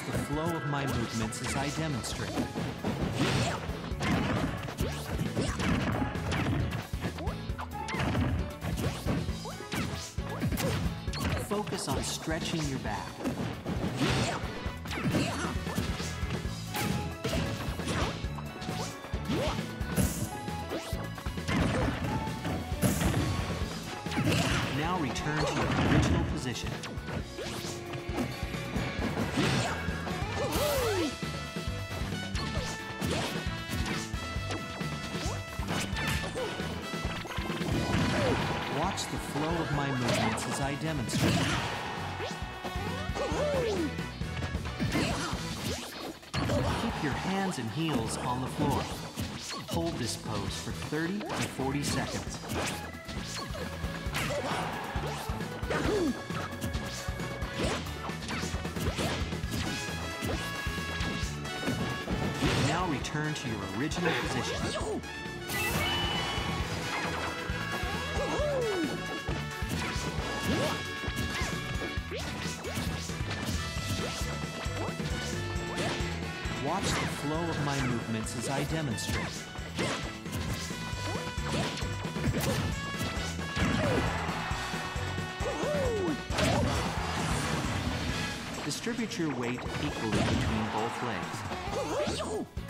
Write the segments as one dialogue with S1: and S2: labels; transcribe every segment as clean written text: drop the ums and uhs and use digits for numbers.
S1: the flow of my movements as I demonstrate. Focus on stretching your back. Now return to your original position. Watch the flow of my movements as I demonstrate. Keep your hands and heels on the floor. Hold this pose for 30 to 40 seconds. Now return to your original position. Watch the flow of my movements as I demonstrate. Distribute your weight equally between both legs.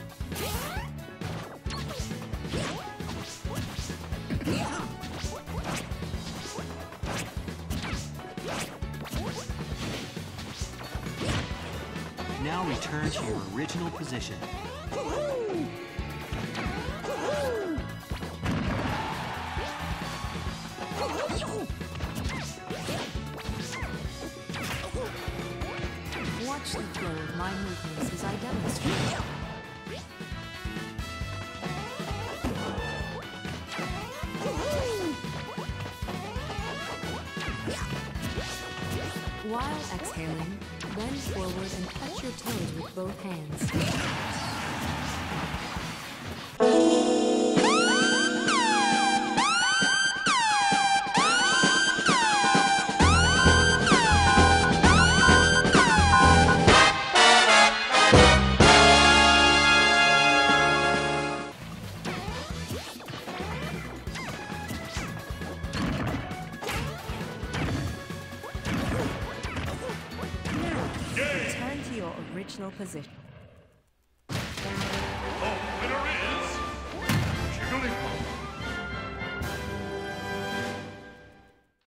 S1: Now return to your original position.
S2: Watch the flow of my movements as I demonstrate. While exhaling, bend forward and touch your toes with both hands. Return to your original position.